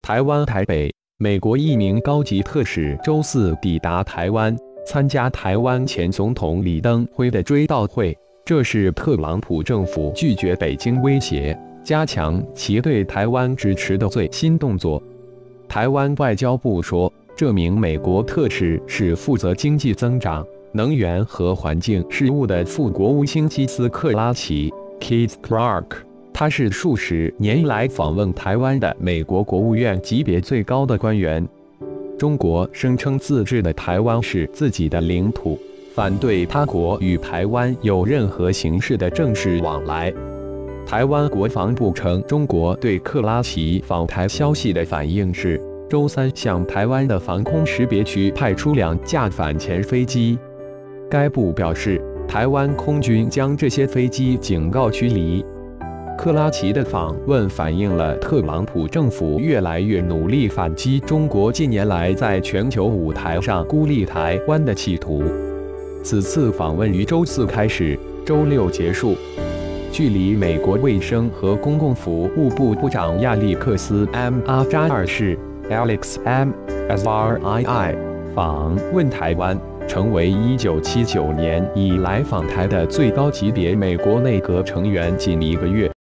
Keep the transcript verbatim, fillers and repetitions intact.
台湾台北，美国一名高级特使周四抵达台湾，参加台湾前总统李登辉的追悼会。这是特朗普政府拒绝北京威胁，加强其对台湾支持的最新动作。台湾外交部说，这名美国特使是负责经济增长、能源和环境事务的副国务卿基斯克拉奇 （Keith Clark）。他是数十年来访问台湾的美国国务院级别最高的官员。中国声称自治的台湾是自己的领土，反对他国与台湾有任何形式的正式往来。台湾国防部称，中国对克拉奇访台消息的反应是，周三向台湾的防空识别区派出两架反潜飞机。该部表示，台湾空军将这些飞机警告驱离。克拉奇的访问反映了特朗普政府越来越努力反击中国近年来在全球舞台上孤立台湾的企图。此次访问于周四开始，周六结束。距离美国卫生和公共服务部部长亚历克斯 ·M· 阿扎二世 （Alex M. Azari'i） 访问台湾，成为一九七九年以来访台的最高级别美国内阁成员仅一个月。